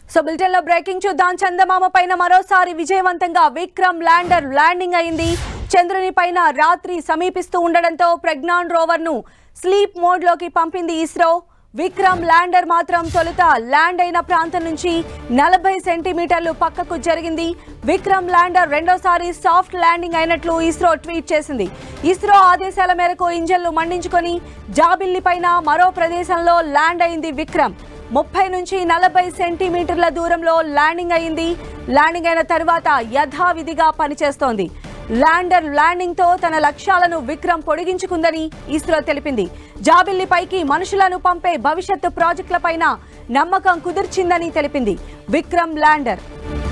So bulletin లో breaking చూద్దాం. చందమామ పైన మరోసారి విజయవంతంగా విక్రమ్ ల్యాండర్ ల్యాండింగ్ అయింది. చంద్రుని పైన రాత్రి సమీపిస్తూ ఉండడంతో ప్రజ్ఞాన్ రోవర్ ను స్లీప్ మోడ్ లోకి పంపింది ఇస్రో. విక్రమ్ ల్యాండర్ మాత్రం తొలుత ల్యాండ్ అయిన ప్రాంతం నుంచి 40 సెంటీమీటర్లు పక్కకు జరిగింది. విక్రమ్ ల్యాండర్ రెండోసారి సాఫ్ట్ ల్యాండింగ్ అయినట్లు ఇస్రో ట్వీట్ చేసింది. ఇస్రో ఆదేశాల మేరకు ఇంజన్లు మండించుకొని జాబిల్లి పైన మరో ప్రదేశంలో ల్యాండ్ అయింది విక్రమ్. 30 నుంచి 40 సెంటీమీటర్ల దూరంలో ల్యాండింగ్ అయింది. ల్యాండింగ్ అయిన తర్వాత యథావిధిగా పనిచేస్తోంది. ల్యాండర్ ల్యాండింగ్ తో తన లక్ష్యాలను విక్రమ్ పొడిగించుకుందని ఇస్రో తెలిపింది. జాబిల్లిపైకి మనుషులను పంపే భవిష్యత్తు ప్రాజెక్టులపైన నమ్మకం కుదిర్చిందని తెలిపింది. విక్రమ్ ల్యాండర్